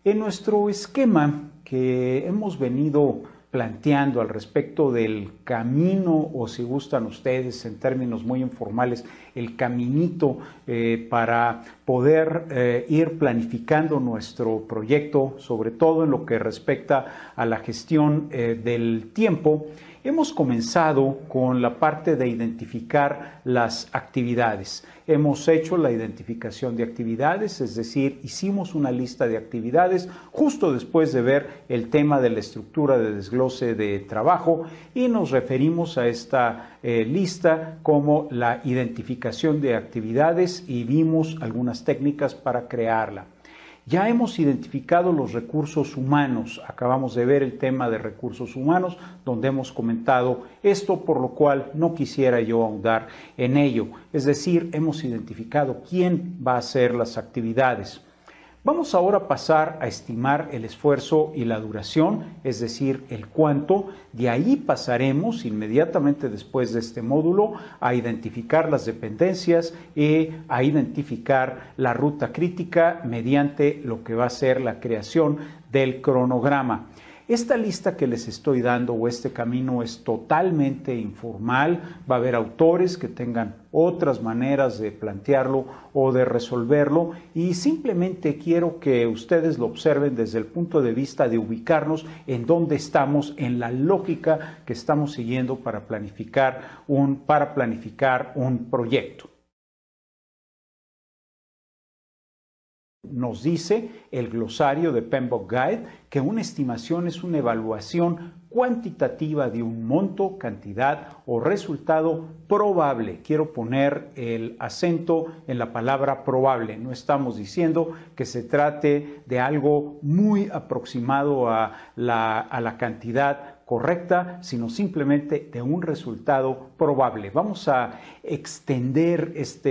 En nuestro esquema que hemos venido planteando al respecto del camino, o si gustan ustedes en términos muy informales, el caminito para poder ir planificando nuestro proyecto, sobre todo en lo que respecta a la gestión del tiempo, hemos comenzado con la parte de identificar las actividades. Hemos hecho la identificación de actividades, es decir, hicimos una lista de actividades justo después de ver el tema de la estructura de desglose de trabajo y nos referimos a esta lista como la identificación de actividades y vimos algunas técnicas para crearla. Ya hemos identificado los recursos humanos, acabamos de ver el tema de recursos humanos, donde hemos comentado esto, por lo cual no quisiera yo ahondar en ello. Es decir, hemos identificado quién va a hacer las actividades. Vamos ahora a pasar a estimar el esfuerzo y la duración, es decir, el cuánto. De ahí pasaremos inmediatamente después de este módulo a identificar las dependencias y a identificar la ruta crítica mediante lo que va a ser la creación del cronograma. Esta lista que les estoy dando o este camino es totalmente informal, va a haber autores que tengan otras maneras de plantearlo o de resolverlo y simplemente quiero que ustedes lo observen desde el punto de vista de ubicarnos en dónde estamos, en la lógica que estamos siguiendo para planificar un proyecto. Nos dice el glosario de PMBOK Guide que una estimación es una evaluación cuantitativa de un monto, cantidad o resultado probable. Quiero poner el acento en la palabra probable. No estamos diciendo que se trate de algo muy aproximado a la cantidad correcta, sino simplemente de un resultado probable. Vamos a extender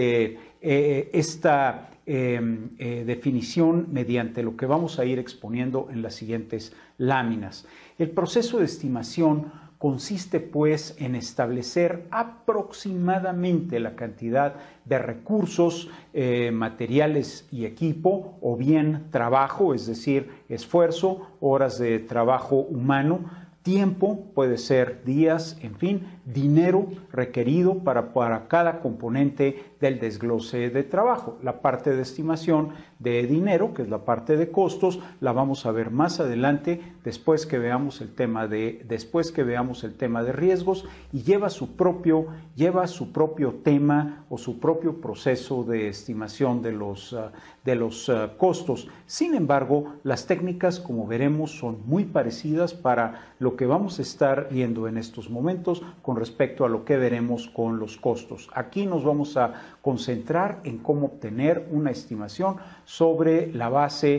esta definición mediante lo que vamos a ir exponiendo en las siguientes láminas. El proceso de estimación consiste pues en establecer aproximadamente la cantidad de recursos, materiales y equipo, o bien trabajo, es decir, esfuerzo, horas de trabajo humano, tiempo, puede ser días, en fin, dinero requerido para cada componente del desglose de trabajo. La parte de estimación de dinero, que es la parte de costos, la vamos a ver más adelante después que veamos el tema de riesgos y lleva su propio tema o su propio proceso de estimación de los costos. Sin embargo, las técnicas, como veremos, son muy parecidas para lo que vamos a estar viendo en estos momentos con respecto a lo que veremos con los costos. Aquí nos vamos a concentrar en cómo obtener una estimación sobre la base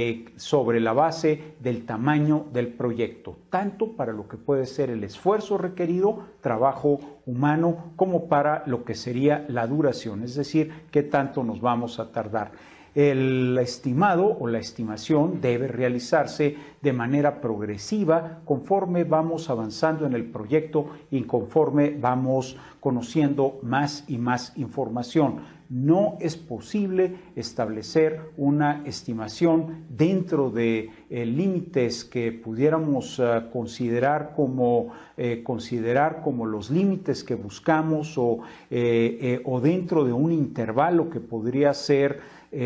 del tamaño del proyecto, tanto para lo que puede ser el esfuerzo requerido, trabajo humano, como para lo que sería la duración, es decir, qué tanto nos vamos a tardar. El estimado o la estimación debe realizarse de manera progresiva conforme vamos avanzando en el proyecto y conforme vamos conociendo más y más información. No es posible establecer una estimación dentro de límites que pudiéramos considerar como los límites que buscamos o dentro de un intervalo que podría ser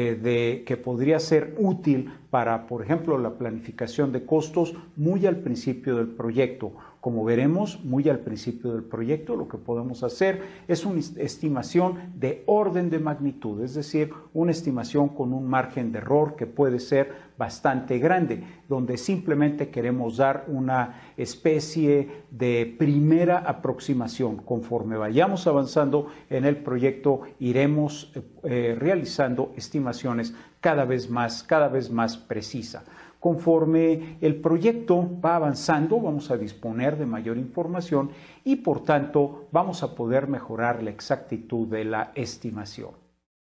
útil para, por ejemplo, la planificación de costos muy al principio del proyecto. Como veremos, muy al principio del proyecto, lo que podemos hacer es una estimación de orden de magnitud, es decir, una estimación con un margen de error que puede ser bastante grande, donde simplemente queremos dar una especie de primera aproximación. Conforme vayamos avanzando en el proyecto, iremos realizando estimaciones cada vez más precisas. Conforme el proyecto va avanzando, vamos a disponer de mayor información y, por tanto, vamos a poder mejorar la exactitud de la estimación.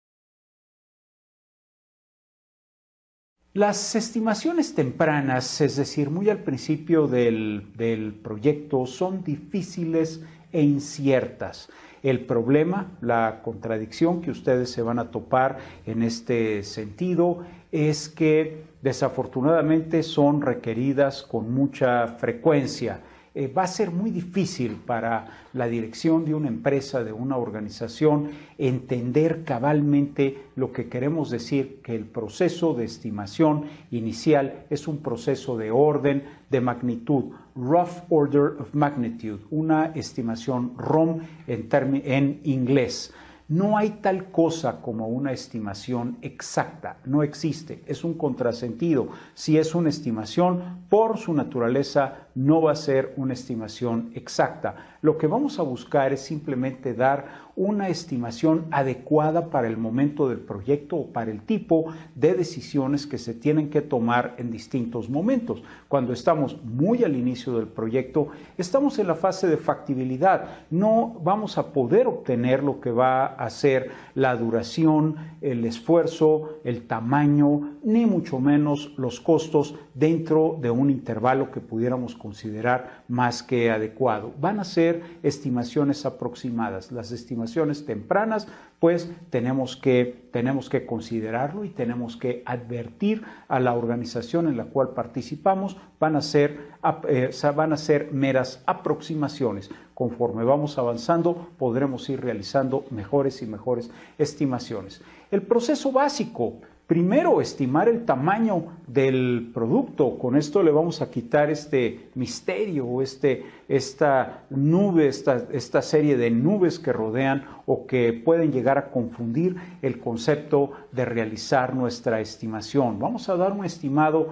Las estimaciones tempranas, es decir, muy al principio del proyecto, son difíciles e inciertas. El problema, la contradicción que ustedes se van a topar en este sentido es que desafortunadamente son requeridas con mucha frecuencia. Va a ser muy difícil para la dirección de una empresa, de una organización, entender cabalmente lo que queremos decir, que el proceso de estimación inicial es un proceso de orden de magnitud, Rough Order of Magnitude, una estimación ROM en inglés. No hay tal cosa como una estimación exacta, no existe, es un contrasentido. Si es una estimación, por su naturaleza no va a ser una estimación exacta. Lo que vamos a buscar es simplemente dar una estimación adecuada para el momento del proyecto o para el tipo de decisiones que se tienen que tomar en distintos momentos. Cuando estamos muy al inicio del proyecto, estamos en la fase de factibilidad. No vamos a poder obtener lo que va a ser la duración, el esfuerzo, el tamaño, ni mucho menos los costos dentro de un intervalo que pudiéramos considerar más que adecuado. Van a ser estimaciones aproximadas. Las estimaciones tempranas, pues tenemos que considerarlo y tenemos que advertir a la organización en la cual participamos, van a ser meras aproximaciones. Conforme vamos avanzando, podremos ir realizando mejores y mejores estimaciones. El proceso básico: primero, estimar el tamaño del producto. Con esto le vamos a quitar este misterio, esta nube, esta serie de nubes que rodean o que pueden llegar a confundir el concepto de realizar nuestra estimación. Vamos a dar un estimado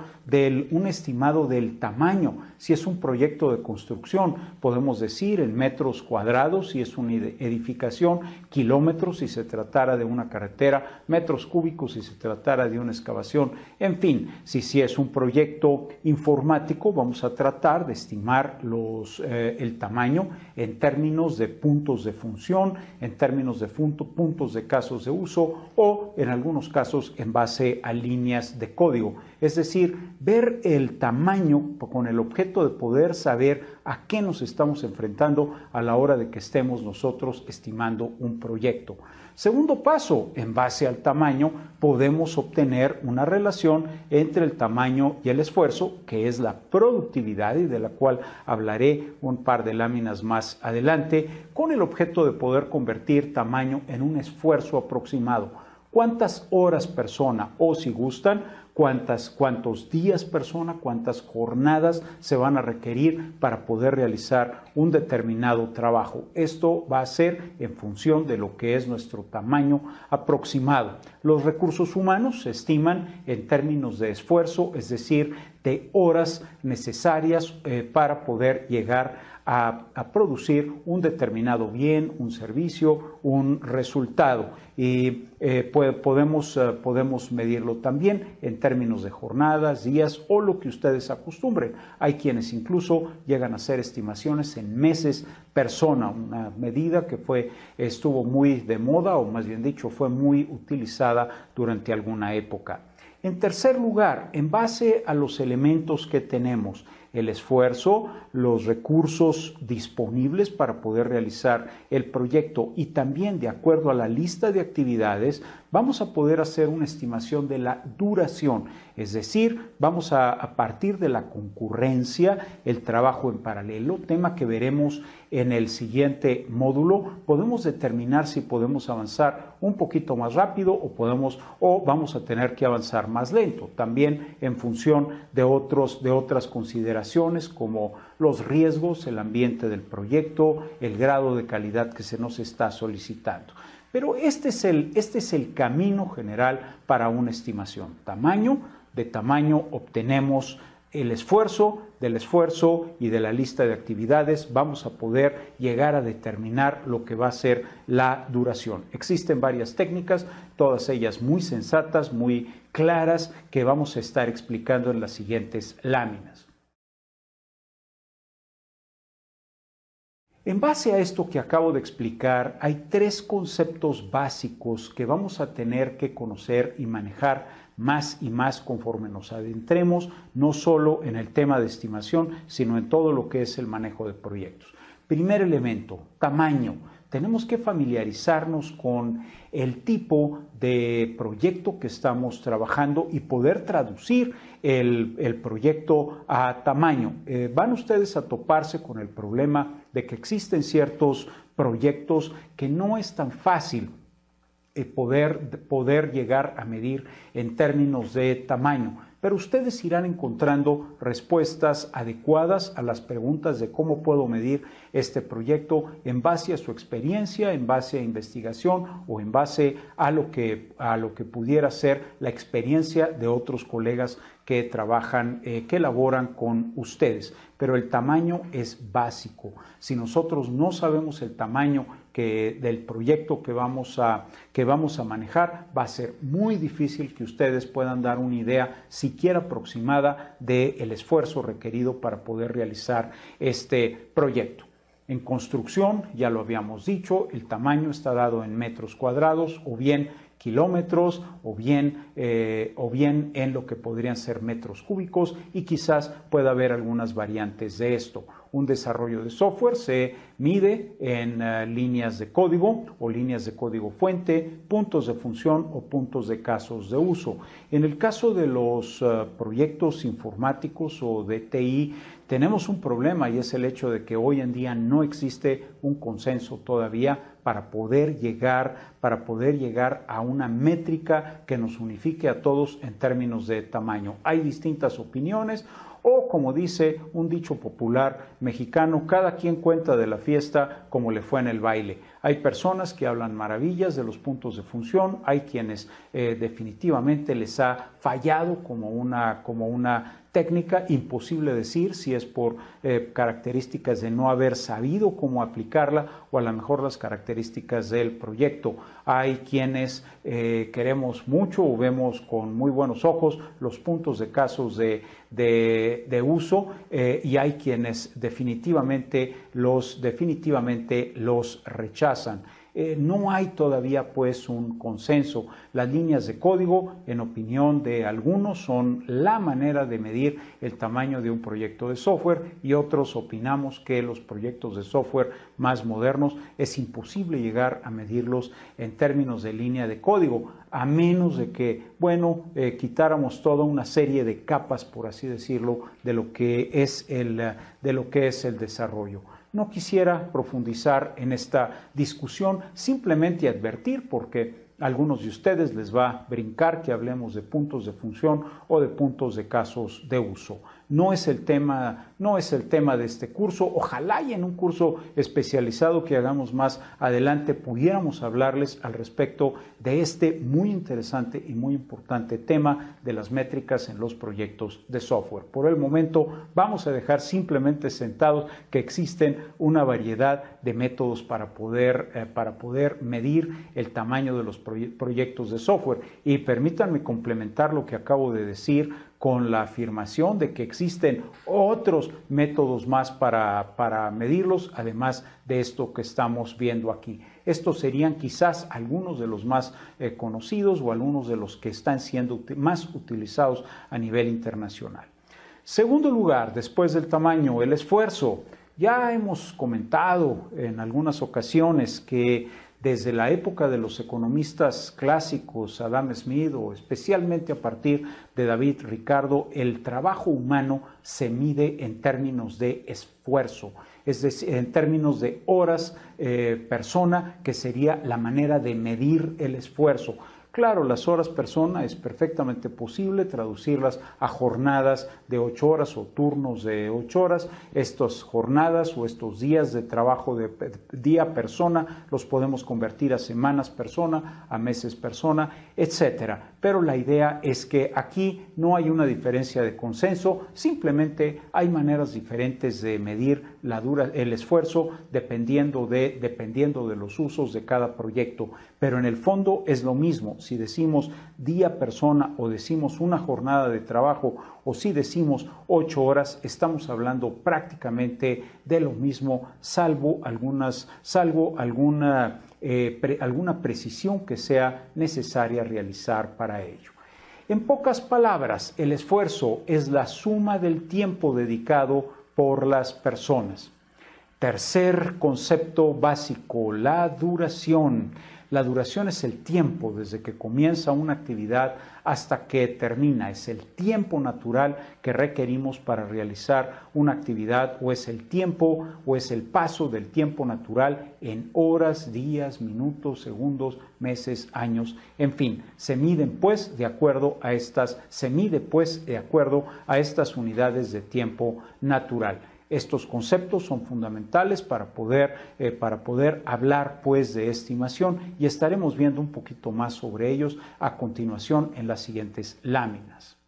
del tamaño. Si es un proyecto de construcción, podemos decir en metros cuadrados; si es una edificación, kilómetros si se tratara de una carretera, metros cúbicos si se tratara de una excavación. En fin, si es un proyecto informático, vamos a tratar de estimar el tamaño en términos de puntos de función, en términos de puntos de casos de uso o en algunos casos en base a líneas de código. Es decir, ver el tamaño con el objeto de poder saber a qué nos estamos enfrentando a la hora de que estemos nosotros estimando un proyecto. Segundo paso: en base al tamaño podemos obtener una relación entre el tamaño y el esfuerzo, que es la productividad y de la cual hablaré un par de láminas más adelante, con el objeto de poder convertir tamaño en un esfuerzo aproximado. ¿Cuántas horas persona? O si gustan, cuántos días persona, cuántas jornadas se van a requerir para poder realizar un determinado trabajo. Esto va a ser en función de lo que es nuestro tamaño aproximado. Los recursos humanos se estiman en términos de esfuerzo, es decir, de horas necesarias para poder llegar a producir un determinado bien, un servicio, un resultado. Y podemos medirlo también en términos de jornadas, días o lo que ustedes acostumbren. Hay quienes incluso llegan a hacer estimaciones en meses persona, una medida que estuvo muy de moda, o más bien dicho, fue muy utilizada durante alguna época. En tercer lugar, en base a los elementos que tenemos, el esfuerzo, los recursos disponibles para poder realizar el proyecto y también de acuerdo a la lista de actividades, vamos a poder hacer una estimación de la duración, es decir, vamos a partir de la concurrencia, el trabajo en paralelo, tema que veremos en el siguiente módulo. Podemos determinar si podemos avanzar un poquito más rápido o vamos a tener que avanzar más lento, también en función de otras consideraciones como los riesgos, el ambiente del proyecto, el grado de calidad que se nos está solicitando. Pero este es el camino general para una estimación. De tamaño obtenemos el esfuerzo, del esfuerzo y de la lista de actividades vamos a poder llegar a determinar lo que va a ser la duración. Existen varias técnicas, todas ellas muy sensatas, muy claras, que vamos a estar explicando en las siguientes láminas. En base a esto que acabo de explicar, hay tres conceptos básicos que vamos a tener que conocer y manejar más y más conforme nos adentremos, no solo en el tema de estimación, sino en todo lo que es el manejo de proyectos. Primer elemento, tamaño. Tenemos que familiarizarnos con el tipo de proyecto que estamos trabajando y poder traducir el proyecto a tamaño. Van ustedes a toparse con el problema de que existen ciertos proyectos que no es tan fácil poder llegar a medir en términos de tamaño. Pero ustedes irán encontrando respuestas adecuadas a las preguntas de cómo puedo medir este proyecto en base a su experiencia, en base a investigación o en base a lo que pudiera ser la experiencia de otros colegas que trabajan, que elaboran con ustedes. Pero el tamaño es básico. Si nosotros no sabemos el tamaño del proyecto que vamos a manejar, va a ser muy difícil que ustedes puedan dar una idea siquiera aproximada del esfuerzo requerido para poder realizar este proyecto. En construcción, ya lo habíamos dicho, el tamaño está dado en metros cuadrados o bien kilómetros o bien en lo que podrían ser metros cúbicos, y quizás pueda haber algunas variantes de esto. Un desarrollo de software se mide en líneas de código o líneas de código fuente, puntos de función o puntos de casos de uso. En el caso de los proyectos informáticos o de TI, tenemos un problema, y es el hecho de que hoy en día no existe un consenso todavía para poder llegar a una métrica que nos unifique a todos en términos de tamaño. Hay distintas opiniones, o como dice un dicho popular mexicano, cada quien cuenta de la fiesta como le fue en el baile. Hay personas que hablan maravillas de los puntos de función, hay quienes definitivamente les ha fallado como una técnica, imposible decir si es por características de no haber sabido cómo aplicarla o a lo mejor las características del proyecto. Hay quienes queremos mucho o vemos con muy buenos ojos los puntos de casos de uso, y hay quienes definitivamente los rechazan. No hay todavía pues un consenso. Las líneas de código, en opinión de algunos, son la manera de medir el tamaño de un proyecto de software, y otros opinamos que los proyectos de software más modernos es imposible llegar a medirlos en términos de línea de código, a menos de que, quitáramos toda una serie de capas, por así decirlo, de lo que es el desarrollo. No quisiera profundizar en esta discusión, simplemente advertir, porque a algunos de ustedes les va a brincar que hablemos de puntos de función o de puntos de casos de uso. No es el tema de este curso. Ojalá y en un curso especializado que hagamos más adelante pudiéramos hablarles al respecto de este muy interesante y muy importante tema de las métricas en los proyectos de software. Por el momento vamos a dejar simplemente sentados que existen una variedad de métodos para poder medir el tamaño de los proyectos de software. Y permítanme complementar lo que acabo de decir con la afirmación de que existen otros métodos más para medirlos, además de esto que estamos viendo aquí. Estos serían quizás algunos de los más conocidos o algunos de los que están siendo más utilizados a nivel internacional. Segundo lugar, después del tamaño, el esfuerzo. Ya hemos comentado en algunas ocasiones que desde la época de los economistas clásicos, Adam Smith, o especialmente a partir de David Ricardo, el trabajo humano se mide en términos de esfuerzo, es decir, en términos de horas persona, que sería la manera de medir el esfuerzo. Claro, las horas persona es perfectamente posible traducirlas a jornadas de 8 horas o turnos de 8 horas. Estas jornadas o estos días de trabajo de día persona los podemos convertir a semanas persona, a meses persona, etcétera. Pero la idea es que aquí no hay una diferencia de consenso, simplemente hay maneras diferentes de medir el esfuerzo dependiendo de los usos de cada proyecto. Pero en el fondo es lo mismo. Si decimos día persona o decimos una jornada de trabajo o si decimos 8 horas, estamos hablando prácticamente de lo mismo, salvo alguna precisión que sea necesaria realizar para ello. En pocas palabras, el esfuerzo es la suma del tiempo dedicado por las personas. Tercer concepto básico, la duración. La duración es el tiempo desde que comienza una actividad hasta que termina. Es el tiempo natural que requerimos para realizar una actividad, o es el tiempo o es el paso del tiempo natural en horas, días, minutos, segundos, meses, años, en fin, se mide pues de acuerdo a estas unidades de tiempo natural. Estos conceptos son fundamentales para poder hablar pues de estimación, y estaremos viendo un poquito más sobre ellos a continuación en las siguientes láminas.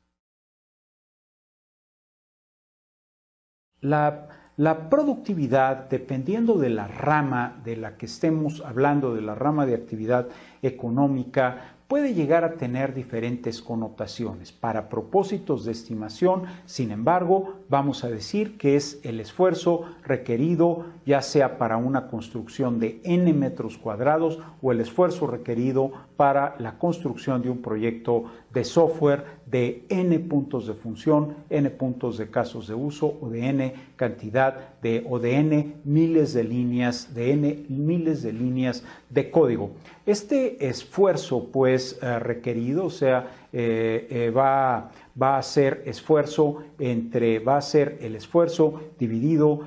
La productividad, dependiendo de la rama de la que estemos hablando, de la rama de actividad económica, puede llegar a tener diferentes connotaciones. Para propósitos de estimación, sin embargo, vamos a decir que es el esfuerzo requerido, ya sea para una construcción de n metros cuadrados o el esfuerzo requerido para la construcción de un proyecto de software de n puntos de función, n puntos de casos de uso, o de n cantidad o de n miles de líneas, de código. Este esfuerzo pues requerido, o sea, va a ser el esfuerzo dividido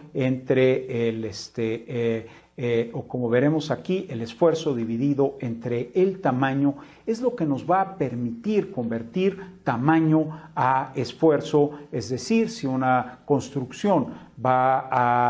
entre o como veremos aquí, el esfuerzo dividido entre el tamaño, es lo que nos va a permitir convertir tamaño a esfuerzo. Es decir, si una construcción va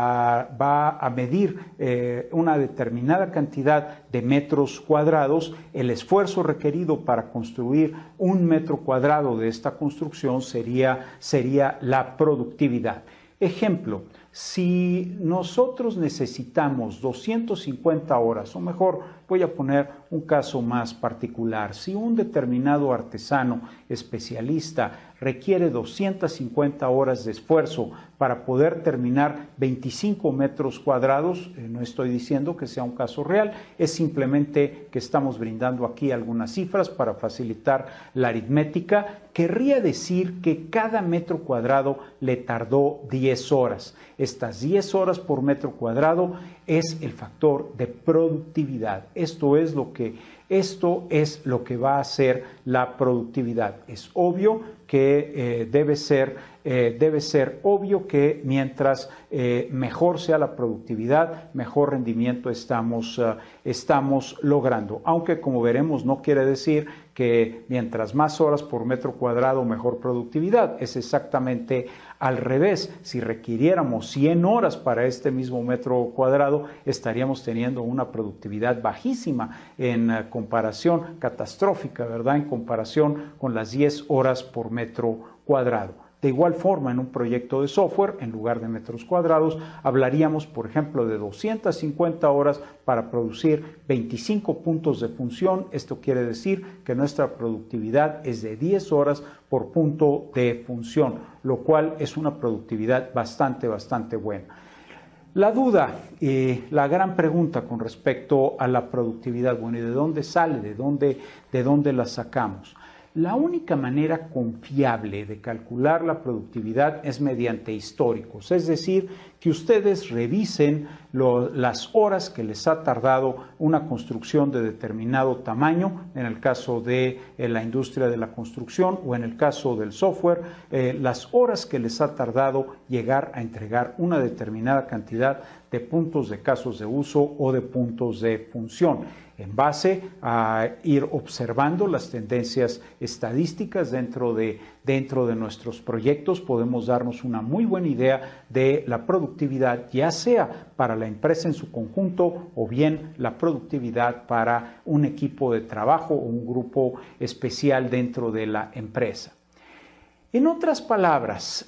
a medir una determinada cantidad de metros cuadrados, el esfuerzo requerido para construir 1 metro cuadrado de esta construcción sería la productividad. Ejemplo, si nosotros necesitamos 250 horas, o mejor, voy a poner un caso más particular, si un determinado artesano especialista requiere 250 horas de esfuerzo para poder terminar 25 metros cuadrados, no estoy diciendo que sea un caso real, es simplemente que estamos brindando aquí algunas cifras para facilitar la aritmética. Querría decir que cada metro cuadrado le tardó 10 horas. Estas 10 horas por metro cuadrado es el factor de productividad. Esto es lo que va a hacer la productividad. Es obvio que debe ser obvio que mientras mejor sea la productividad, mejor rendimiento estamos logrando. Aunque, como veremos, no quiere decir que mientras más horas por metro cuadrado, mejor productividad. Es exactamente al revés. Si requiriéramos 100 horas para este mismo metro cuadrado, estaríamos teniendo una productividad bajísima en comparación, catastrófica, ¿verdad? En comparación con las 10 horas por metro cuadrado. De igual forma, en un proyecto de software, en lugar de metros cuadrados, hablaríamos, por ejemplo, de 250 horas para producir 25 puntos de función. Esto quiere decir que nuestra productividad es de 10 horas por punto de función, lo cual es una productividad bastante buena. La duda, la gran pregunta con respecto a la productividad, bueno, ¿y de dónde sale? ¿De dónde la sacamos? La única manera confiable de calcular la productividad es mediante históricos, es decir, que ustedes revisen las horas que les ha tardado una construcción de determinado tamaño, en el caso de la industria de la construcción, o en el caso del software, las horas que les ha tardado llegar a entregar una determinada cantidad de puntos de casos de uso o de puntos de función. En base a ir observando las tendencias estadísticas dentro de nuestros proyectos, podemos darnos una muy buena idea de la productividad, ya sea para la empresa en su conjunto o bien la productividad para un equipo de trabajo o un grupo especial dentro de la empresa. En otras palabras,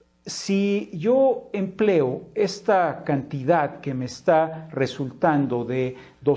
si yo empleo esta cantidad que me está resultando de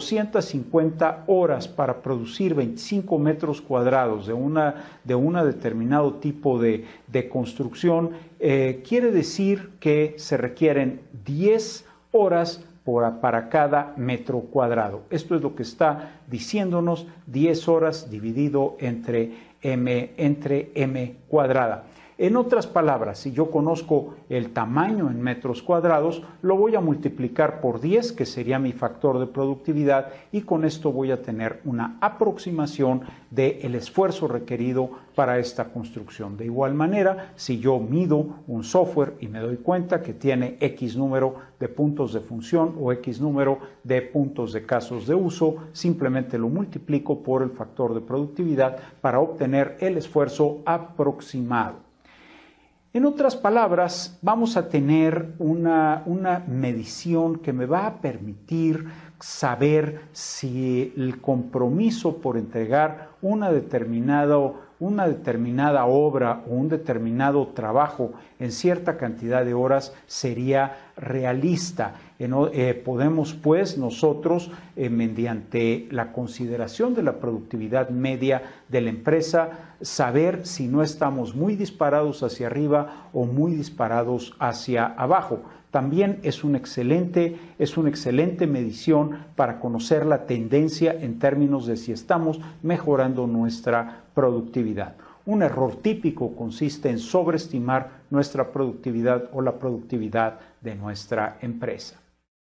250 horas para producir 25 metros cuadrados de una determinado tipo de construcción, quiere decir que se requieren 10 horas para cada metro cuadrado. Esto es lo que está diciéndonos 10 horas dividido entre m cuadrada. En otras palabras, si yo conozco el tamaño en metros cuadrados, lo voy a multiplicar por 10, que sería mi factor de productividad, y con esto voy a tener una aproximación del esfuerzo requerido para esta construcción. De igual manera, si yo mido un software y me doy cuenta que tiene X número de puntos de función o X número de puntos de casos de uso, simplemente lo multiplico por el factor de productividad para obtener el esfuerzo aproximado. En otras palabras, vamos a tener una medición que me va a permitir saber si el compromiso por entregar una determinada obra o un determinado trabajo en cierta cantidad de horas sería realista. Podemos pues nosotros, mediante la consideración de la productividad media de la empresa, saber si no estamos muy disparados hacia arriba o muy disparados hacia abajo. También es una excelente medición para conocer la tendencia en términos de si estamos mejorando nuestra productividad. Un error típico consiste en sobreestimar nuestra productividad o la productividad de nuestra empresa.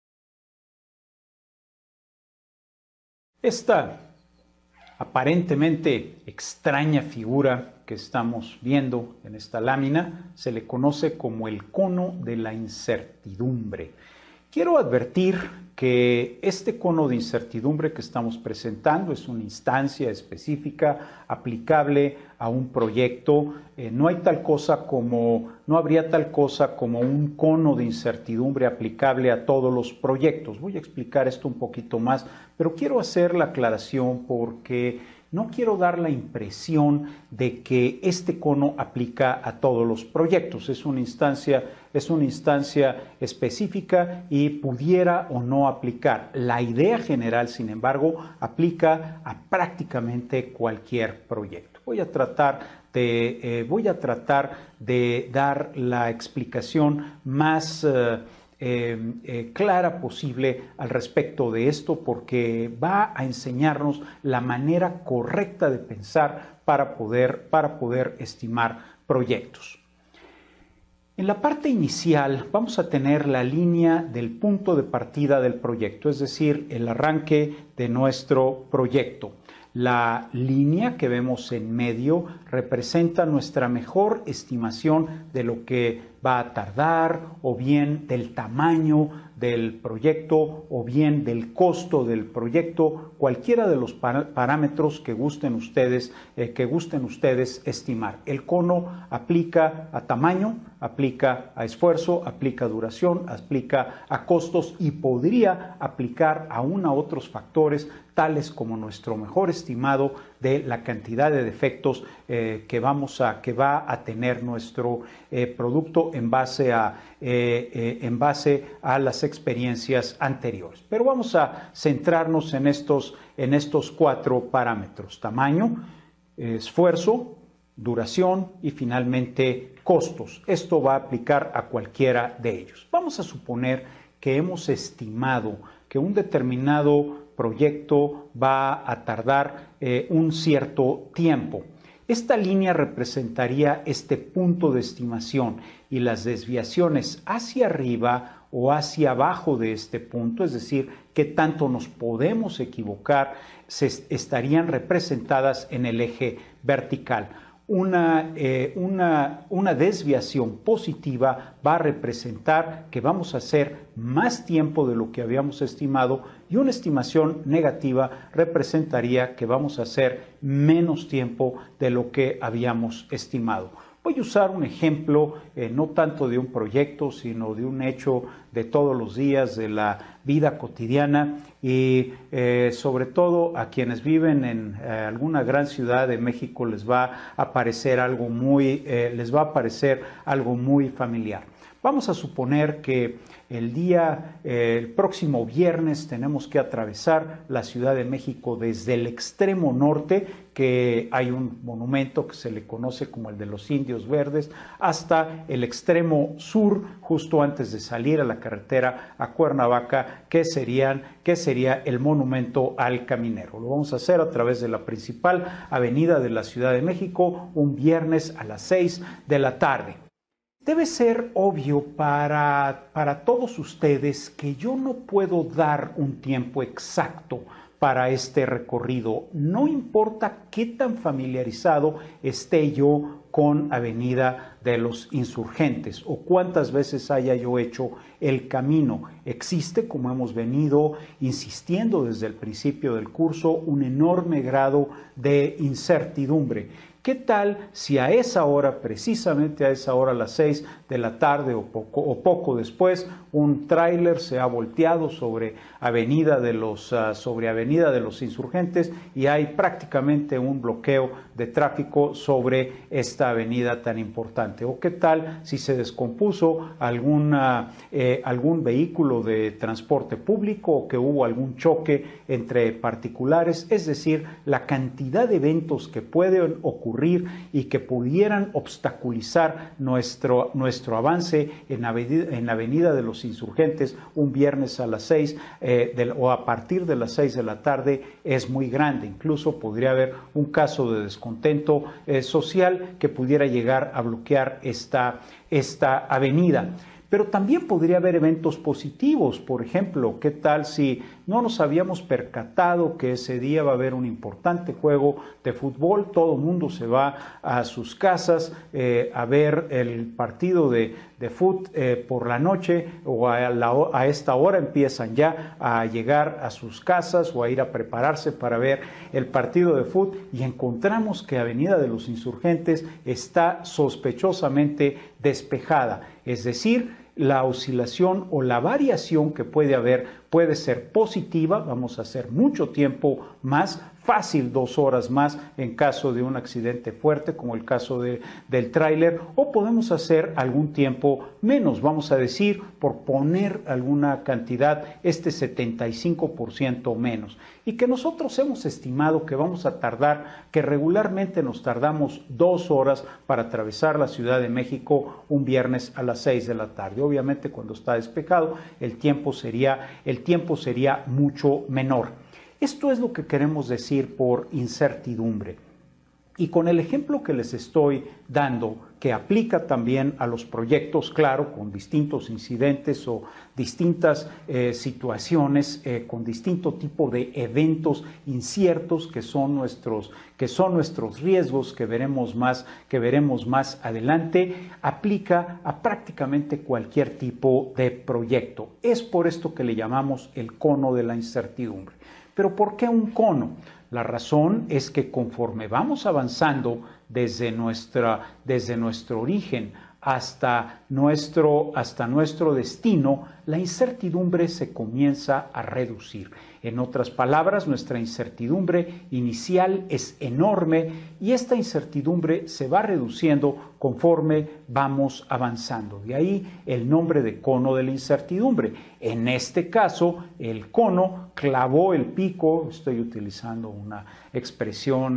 Esta aparentemente extraña figura que estamos viendo en esta lámina se le conoce como el cono de la incertidumbre. Quiero advertir que este cono de incertidumbre que estamos presentando es una instancia específica aplicable a un proyecto. No habría tal cosa como un cono de incertidumbre aplicable a todos los proyectos. Voy a explicar esto un poquito más, pero quiero hacer la aclaración porque no quiero dar la impresión de que este cono aplica a todos los proyectos. Es una instancia específica y pudiera o no aplicar. La idea general, sin embargo, aplica a prácticamente cualquier proyecto. Voy a tratar de dar la explicación más clara posible al respecto de esto, porque va a enseñarnos la manera correcta de pensar para poder estimar proyectos. En la parte inicial vamos a tener la línea del punto de partida del proyecto, es decir, el arranque de nuestro proyecto. La línea que vemos en medio representa nuestra mejor estimación de lo que va a tardar, o bien del tamaño del proyecto, o bien del costo del proyecto, cualquiera de los parámetros que gusten ustedes estimar. El cono aplica a tamaño, aplica a esfuerzo, aplica a duración, aplica a costos y podría aplicar aún a otros factores tales como nuestro mejor estimado de la cantidad de defectos que va a tener nuestro producto en base a las experiencias anteriores. Pero vamos a centrarnos en estos 4 parámetros: tamaño, esfuerzo, duración y finalmente costos. Esto va a aplicar a cualquiera de ellos. Vamos a suponer que hemos estimado que un determinado proyecto va a tardar un cierto tiempo. Esta línea representaría este punto de estimación, y las desviaciones hacia arriba o hacia abajo de este punto, es decir, qué tanto nos podemos equivocar, estarían representadas en el eje vertical. Una desviación positiva va a representar que vamos a hacer más tiempo de lo que habíamos estimado, y una estimación negativa representaría que vamos a hacer menos tiempo de lo que habíamos estimado. Voy a usar un ejemplo no tanto de un proyecto, sino de un hecho de todos los días, de la vida cotidiana, y sobre todo a quienes viven en alguna gran ciudad de México les va a parecer algo muy familiar. Vamos a suponer que el próximo viernes tenemos que atravesar la Ciudad de México desde el extremo norte, que hay un monumento que se le conoce como el de los Indios Verdes, hasta el extremo sur, justo antes de salir a la carretera a Cuernavaca, que sería el monumento al caminero. Lo vamos a hacer a través de la principal avenida de la Ciudad de México, un viernes a las 6 de la tarde. Debe ser obvio para todos ustedes que yo no puedo dar un tiempo exacto para este recorrido. No importa qué tan familiarizado esté yo con Avenida de los Insurgentes o cuántas veces haya yo hecho el camino. Existe, como hemos venido insistiendo desde el principio del curso, un enorme grado de incertidumbre. ¿Qué tal si a esa hora, precisamente a esa hora, a las 6 de la tarde o poco después, un tráiler se ha volteado sobre Avenida de los Insurgentes y hay prácticamente un bloqueo de tráfico sobre esta avenida tan importante? ¿O qué tal si se descompuso algún vehículo de transporte público o que hubo algún choque entre particulares? Es decir, la cantidad de eventos que pueden ocurrir y que pudieran obstaculizar nuestro avance en la Avenida de los Insurgentes un viernes a las 6 o a partir de las 6 de la tarde es muy grande. Incluso podría haber un caso de descontento social que pudiera llegar a bloquear esta avenida. Pero también podría haber eventos positivos. Por ejemplo, ¿qué tal si no nos habíamos percatado que ese día va a haber un importante juego de fútbol? Todo el mundo se va a sus casas a ver el partido de fútbol por la noche, o a esta hora empiezan ya a llegar a sus casas o a ir a prepararse para ver el partido de fútbol, y encontramos que Avenida de los Insurgentes está sospechosamente despejada. Es decir, la oscilación o la variación que puede haber puede ser positiva. Vamos a hacer mucho tiempo más, fácil 2 horas más en caso de un accidente fuerte como el caso del tráiler, o podemos hacer algún tiempo menos, vamos a decir, por poner alguna cantidad, 75% menos, y que nosotros hemos estimado que vamos a tardar, que regularmente nos tardamos 2 horas para atravesar la Ciudad de México un viernes a las 6 de la tarde. Obviamente cuando está despejado el tiempo sería mucho menor. Esto es lo que queremos decir por incertidumbre. Y con el ejemplo que les estoy dando, que aplica también a los proyectos, claro, con distintos incidentes o distintas situaciones, con distinto tipo de eventos inciertos que son nuestros riesgos, que veremos más adelante, aplica a prácticamente cualquier tipo de proyecto. Es por esto que le llamamos el cono de la incertidumbre. ¿Pero por qué un cono? La razón es que conforme vamos avanzando desde nuestro origen hasta nuestro destino, la incertidumbre se comienza a reducir. En otras palabras, nuestra incertidumbre inicial es enorme y esta incertidumbre se va reduciendo conforme vamos avanzando. De ahí el nombre de cono de la incertidumbre. En este caso, el cono clavó el pico, estoy utilizando una expresión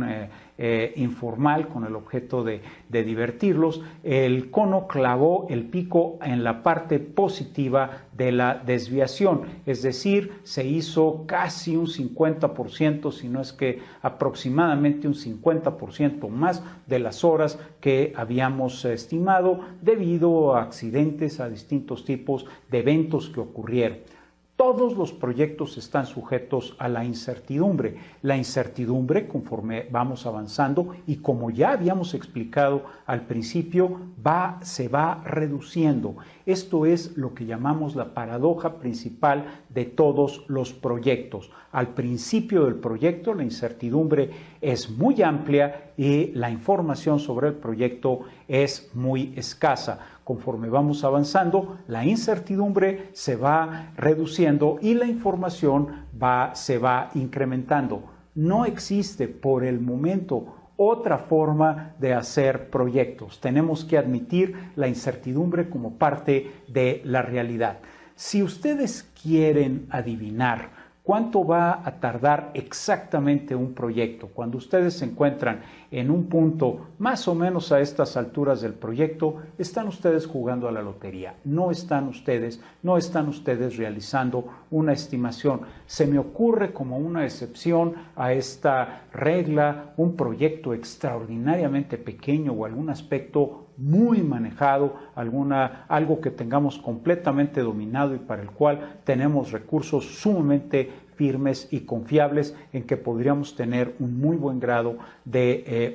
informal con el objeto de divertirlos, el cono clavó el pico en la parte positiva de la desviación, es decir, se hizo casi un 50%, si no es que aproximadamente un 50% más de las horas que habíamos estimado debido a accidentes, a distintos tipos de eventos que ocurrieron. Todos los proyectos están sujetos a la incertidumbre. La incertidumbre, conforme vamos avanzando y como ya habíamos explicado al principio, se va reduciendo. Esto es lo que llamamos la paradoja principal de todos los proyectos. Al principio del proyecto, la incertidumbre es muy amplia y la información sobre el proyecto es muy escasa. Conforme vamos avanzando, la incertidumbre se va reduciendo y la información se va incrementando. No existe por el momento otra forma de hacer proyectos. Tenemos que admitir la incertidumbre como parte de la realidad. Si ustedes quieren adivinar cuánto va a tardar exactamente un proyecto, cuando ustedes se encuentran en un punto más o menos a estas alturas del proyecto, están ustedes jugando a la lotería. No están ustedes realizando una estimación. Se me ocurre como una excepción a esta regla un proyecto extraordinariamente pequeño o algún aspecto muy manejado, algo que tengamos completamente dominado y para el cual tenemos recursos sumamente firmes y confiables en que podríamos tener un muy buen grado de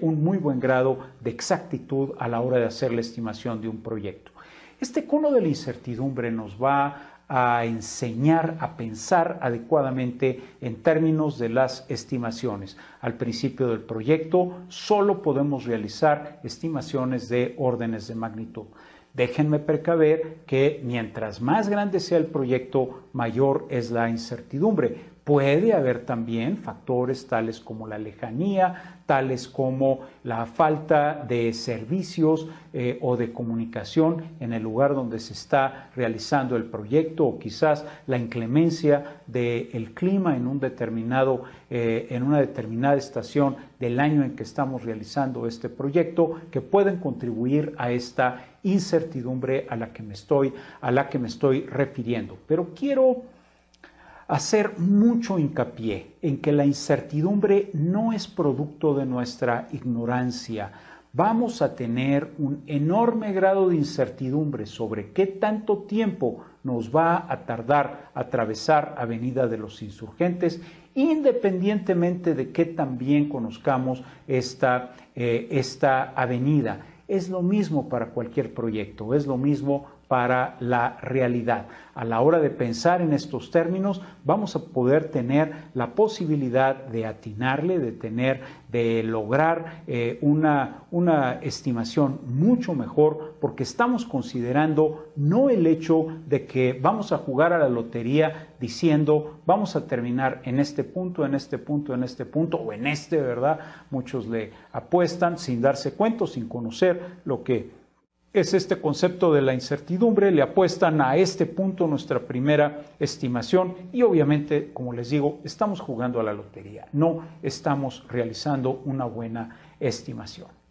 exactitud a la hora de hacer la estimación de un proyecto. Este cono de la incertidumbre nos va a enseñar a pensar adecuadamente en términos de las estimaciones. Al principio del proyecto solo podemos realizar estimaciones de órdenes de magnitud. Déjenme precaver que mientras más grande sea el proyecto, mayor es la incertidumbre. Puede haber también factores tales como la lejanía, tales como la falta de servicios o de comunicación en el lugar donde se está realizando el proyecto, o quizás la inclemencia del clima en una determinada estación del año en que estamos realizando este proyecto, que pueden contribuir a esta incertidumbre a la que me estoy refiriendo. Pero quiero hacer mucho hincapié en que la incertidumbre no es producto de nuestra ignorancia. Vamos a tener un enorme grado de incertidumbre sobre qué tanto tiempo nos va a tardar atravesar Avenida de los Insurgentes, independientemente de que también conozcamos esta avenida. Es lo mismo para cualquier proyecto, es lo mismo para la realidad. A la hora de pensar en estos términos, vamos a poder tener la posibilidad de atinarle, de lograr una estimación mucho mejor, porque estamos considerando no el hecho de que vamos a jugar a la lotería diciendo vamos a terminar en este punto, en este punto, en este punto o en este, ¿verdad? Muchos le apuestan sin darse cuenta, sin conocer lo que es este concepto de la incertidumbre, le apuestan a este punto nuestra primera estimación y obviamente, como les digo, estamos jugando a la lotería, no estamos realizando una buena estimación.